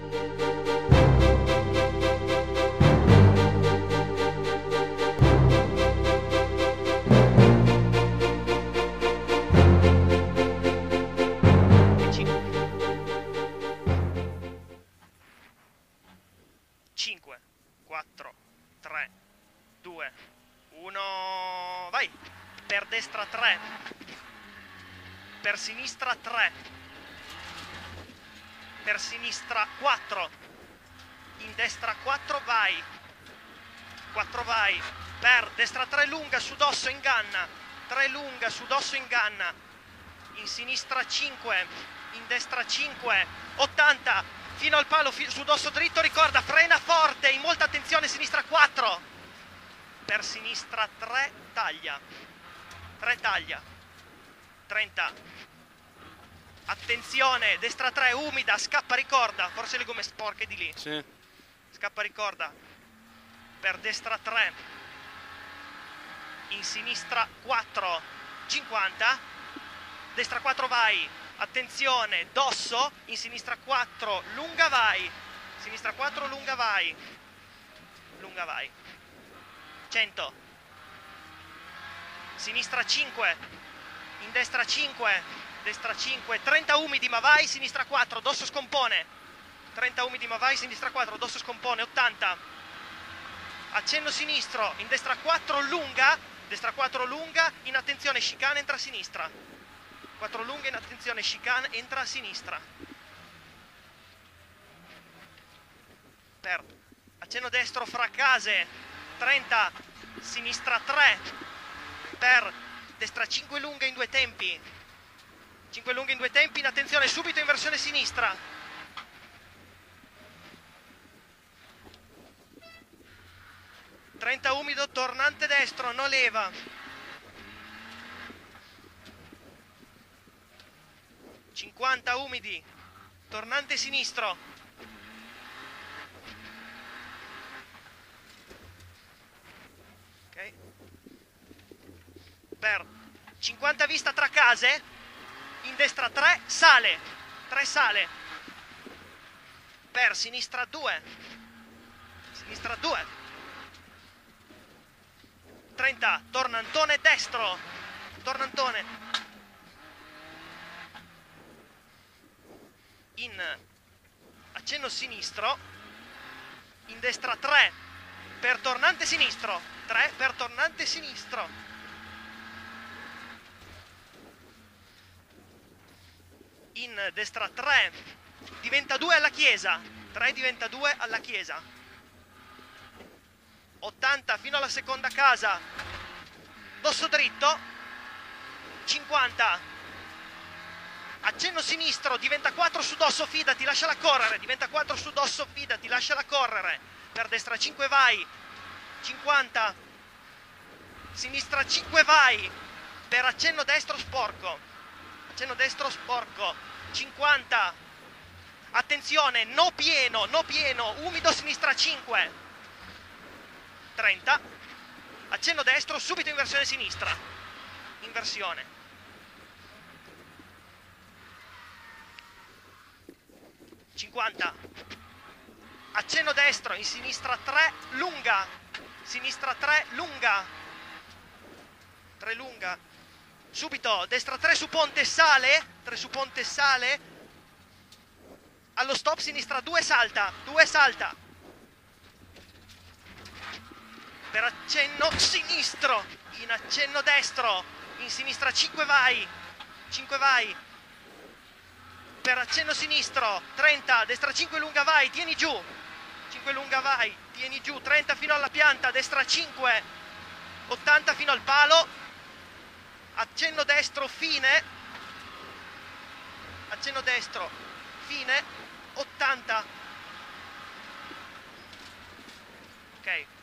5, 4, 3, 2, 1, vai! Per destra 3, per sinistra 3, per sinistra 4, in destra 4 vai, 4 vai, per destra 3 lunga, su dosso inganna, 3 lunga, su dosso inganna, in sinistra 5, in destra 5, 80, fino al palo, su dosso dritto, ricorda, frena forte, in molta attenzione, sinistra 4, per sinistra 3, taglia, 3 taglia, 30, attenzione, destra 3, umida, scappa, ricorda, forse le gomme sporche di lì, Sì. scappa, ricorda, per destra 3, in sinistra 4, 50, destra 4 vai, attenzione, dosso, in sinistra 4, lunga vai, sinistra 4, lunga vai, 100, sinistra 5, in destra 5, destra 5, 30 umidi ma vai, sinistra 4, dosso scompone, 30 umidi ma vai, sinistra 4, dosso scompone, 80, accenno sinistro, in destra 4 lunga, destra 4 lunga, in attenzione chicane, entra a sinistra, 4 lunga, in attenzione chicane, entra a sinistra, per accenno destro fra case, 30, sinistra 3, per destra 5 lunga in 2 tempi, 5 lunga in 2 tempi, in attenzione subito in versione sinistra, 30 umido, tornante destro, no leva, 50 umidi, tornante sinistro, ok, per 50 vista tra case, in destra 3 sale, 3 sale, per sinistra 2, sinistra 2, 30, tornantone destro, tornantone, in accenno sinistro, in destra 3, per tornante sinistro, 3 per tornante sinistro, in destra 3, diventa 2 alla chiesa, 3 diventa 2 alla chiesa, 80 fino alla seconda casa, dosso dritto, 50, accenno sinistro, diventa 4 su dosso, fidati, lasciala correre, diventa 4 su dosso, fidati, lasciala correre, per destra 5 vai, 50, sinistra 5 vai, per accenno destro sporco, 50, attenzione, no pieno, umido sinistra 5, 30, accenno destro, subito inversione sinistra, inversione, 50, accenno destro, in sinistra 3, lunga, sinistra 3, lunga, 3 lunga, subito, destra 3 su ponte sale, 3 su ponte sale, allo stop sinistra 2 salta, 2 salta, per accenno sinistro, in accenno destro, in sinistra 5 vai, 5 vai, per accenno sinistro, 30, destra 5 lunga vai, tieni giù, 5 lunga vai, tieni giù, 30 fino alla pianta, destra 5, 80 fino al palo, accenno destro, fine, accenno destro, fine, 80, ok.